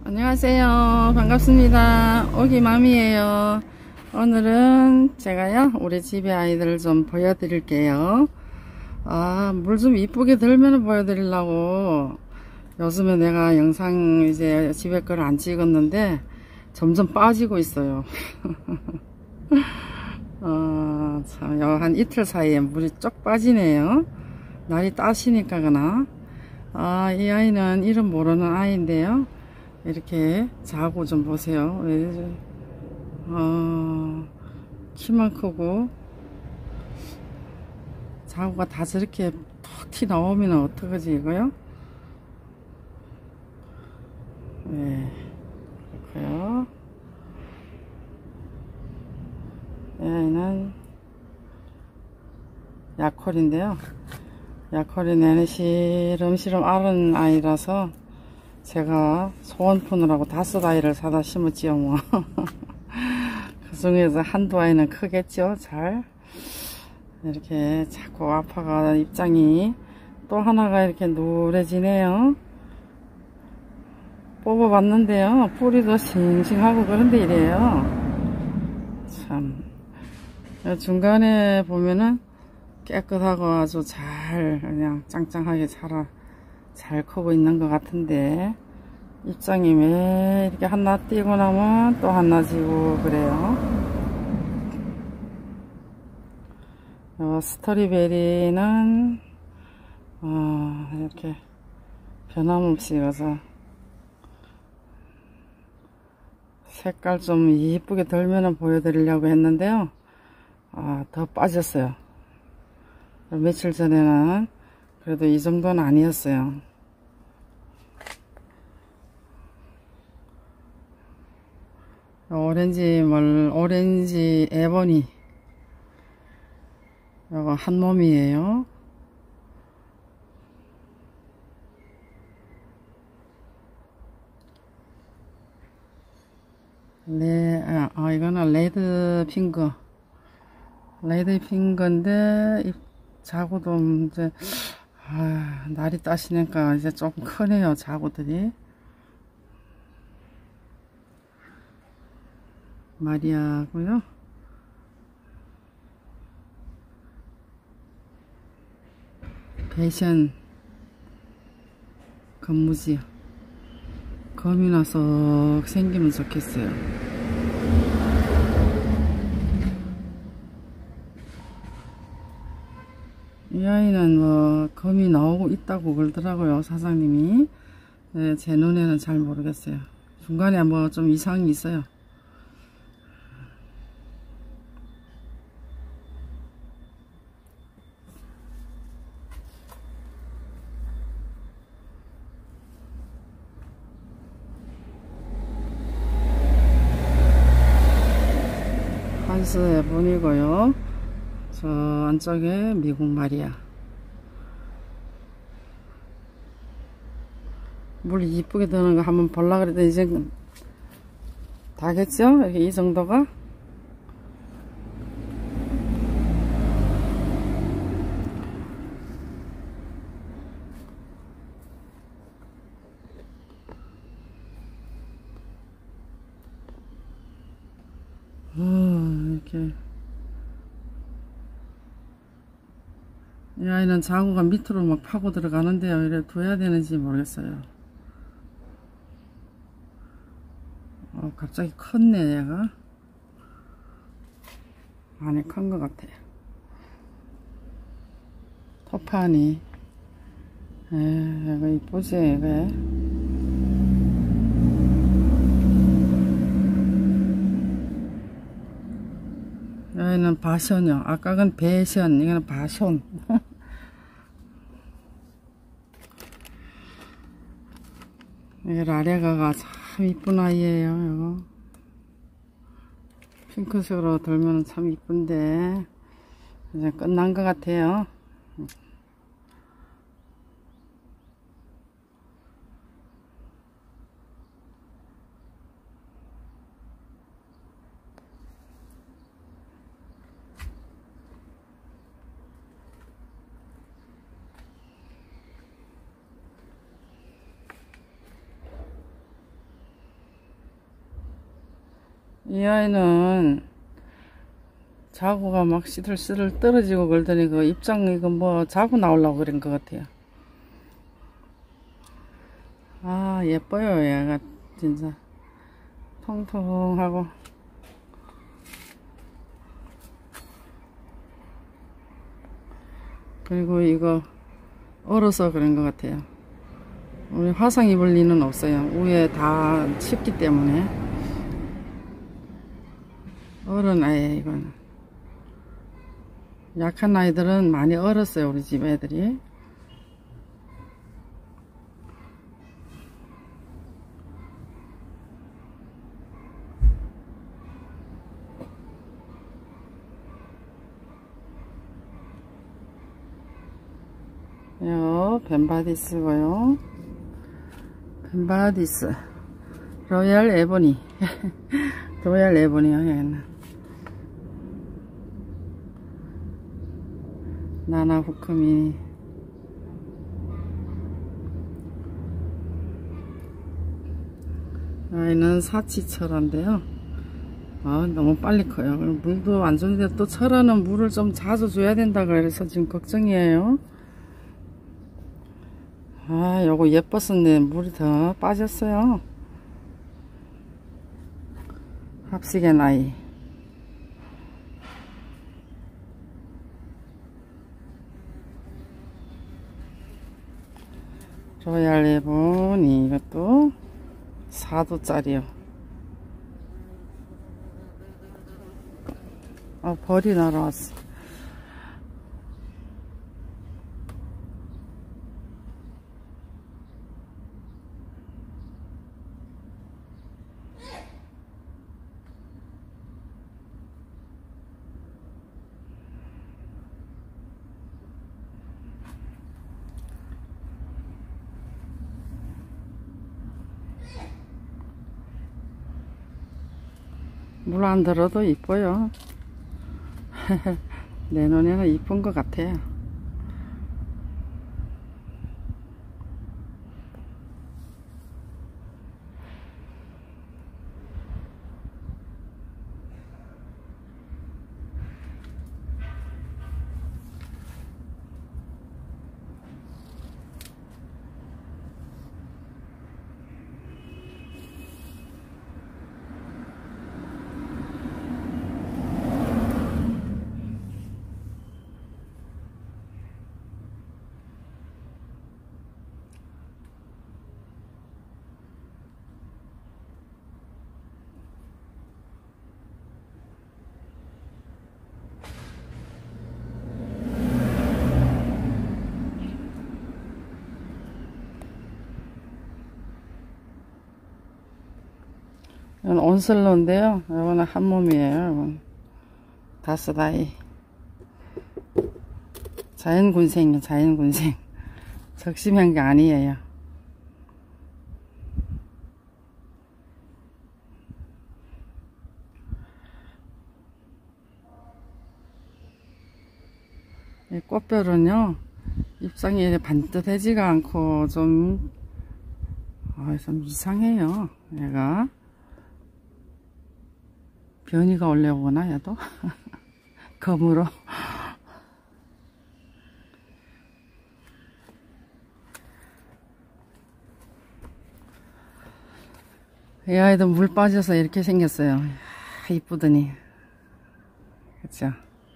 안녕하세요. 반갑습니다. 오기맘이에요. 오늘은 제가요 우리 집에 아이들을 좀 보여드릴게요. 물 좀 이쁘게 들면 보여드리려고 요즘에 내가 영상 이제 집에 걸 안 찍었는데 점점 빠지고 있어요. 참, 한 이틀 사이에 물이 쪽 빠지네요. 날이 따시니까 그나. 이 아이는 이름 모르는 아이인데요. 이렇게 자고 좀 보세요. 키만 크고 자고가 다 저렇게 푹 튀 나오면 어떡하지 이거요? 네, 그렇고요. 얘는 약콜인데요. 약콜이 내는 시름시름 앓은 아이라서 제가 소원 푸느라고 5아이를 사다 심었지요 뭐. 그 중에서 한두 아이는 크겠죠. 잘 이렇게 자꾸 아파가 입장이 또 하나가 이렇게 노래지네요. 뽑아봤는데요 뿌리도 싱싱하고 그런데 이래요. 참 중간에 보면은 깨끗하고 아주 잘 그냥 짱짱하게 잘 크고 있는 것 같은데 입장이 왜 이렇게 하나 띄고 나면 또 하나 지고 그래요. 스토리베리는 이렇게 변함없이 가서 색깔 좀 이쁘게 덜면 보여드리려고 했는데요. 더 빠졌어요. 며칠 전에는 그래도 이 정도는 아니었어요. 오렌지 에보니 이거 한 몸이에요. 이거는 레드 핑거인데 자구도 이제 날이 따시니까 이제 조금 크네요. 자구들이. 마리아고요. 배션 건무지요. 검이나 쏙 생기면 좋겠어요. 이 아이는 뭐 검이 나오고 있다고 그러더라고요 사장님이. 네, 제 눈에는 잘 모르겠어요. 중간에 뭐 좀 이상이 있어요. 한스 에본이고요. 저 안쪽에 미국 마리아. 물 이쁘게 드는 거 한번 볼라 그랬더니 이제 다겠죠? 이렇게 이 정도가. 이렇게 이 아이는 자구가 밑으로 막 파고 들어가는데요. 이래 둬야 되는지 모르겠어요. 갑자기 컸네 얘가. 많이 큰 것 같아요. 토파니. 이거 이쁘지 이거. 여기는 바션이요. 아까 건 배션, 이거는 바션. 이 라레가가 참 이쁜 아이예요. 이거 핑크색으로 돌면 참 이쁜데 이제 끝난 것 같아요. 이 아이는 자구가 막 시들시들 떨어지고 그러더니 그 입장 이거 뭐 자고 나오려고 그런 것 같아요. 아, 예뻐요. 얘가 진짜 통통하고. 그리고 이거 얼어서 그런 것 같아요. 우리 화상 입을 리는 없어요. 위에 다 춥기 때문에. 어른 아이 이거는. 약한 아이들은 많이 얼었어요. 우리 집 애들이. 요 벤바디스고요. 벤바디스 로얄 에보니. 로얄 에보니요. 얘는 나나 후크미. 아이는 사치철한데요. 아, 너무 빨리 커요. 물도 안 좋은데 또 철화는 물을 좀 자주 줘야 된다 그래서 지금 걱정이에요. 아, 요거 예뻤었는데 물이 더 빠졌어요. 합식의 나이. 로얄 레본이 이것도 4도짜리요. 아, 벌이 날아왔어. 물 안 들어도 이뻐요. 내 눈에는 이쁜 것 같아요. 이건 온슬로인데요. 이거는 한 몸이에요. 이건 다스다이. 자연군생이요. 자연군생. 적심한 게 아니에요. 이 꽃별은요, 입장이 반듯하지가 않고 좀 이상해요. 얘가 변이가 올라오거나 얘도 검으로. 이 아이도 물 빠져서 이렇게 생겼어요. 이쁘더니. 그쵸?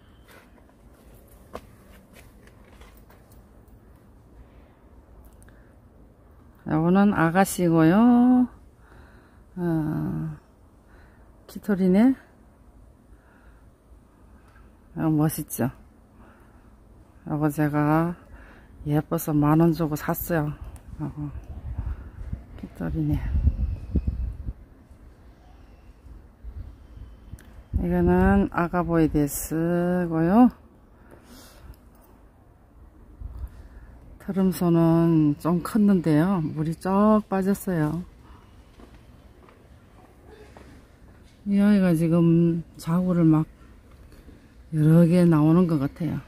이거는 아가씨고요. 키토리네. 멋있죠? 이거 제가 예뻐서 10,000원 주고 샀어요. 키토리네. 이거는 아가보이데스고요. 트름소는 좀 컸는데요. 물이 쩍 빠졌어요. 이 아이가 지금 자구를 막 여러 개 나오는 것 같아요.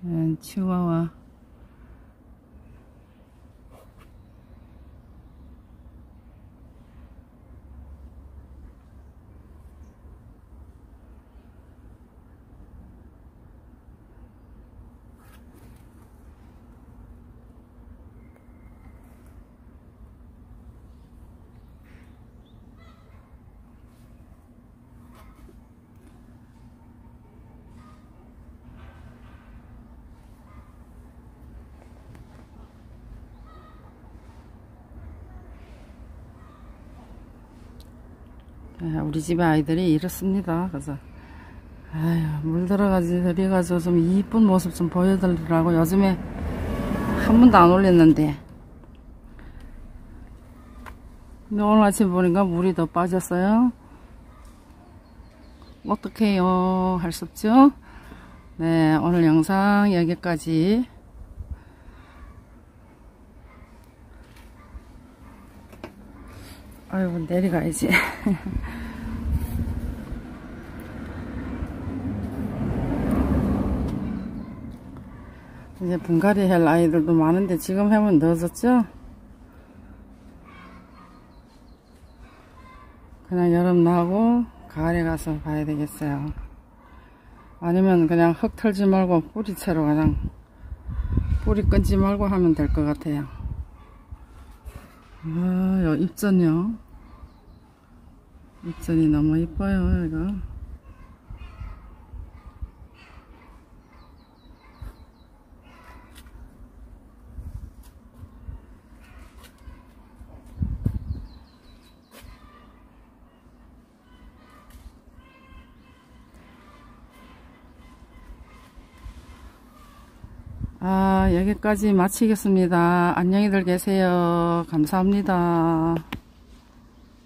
치와와. 우리 집에 아이들이 이렇습니다. 그래서 아휴, 물 들어가지고 좀 이쁜 모습 좀 보여드리라고 요즘에 한 번도 안 올렸는데, 근데 오늘 아침 보니까 물이 더 빠졌어요. 어떡해요, 할 수 없죠. 네, 오늘 영상 여기까지. 아이고, 내려가야지. 이제 분갈이 할 아이들도 많은데 지금 해면 늦었죠? 그냥 여름 나고 가을에 가서 봐야 되겠어요. 아니면 그냥 흙 털지 말고 뿌리채로 그냥 뿌리 끊지 말고 하면 될 것 같아요. 요 잎전요. 잎전이 너무 이뻐요, 이거. 여기까지 마치겠습니다. 안녕히들 계세요. 감사합니다.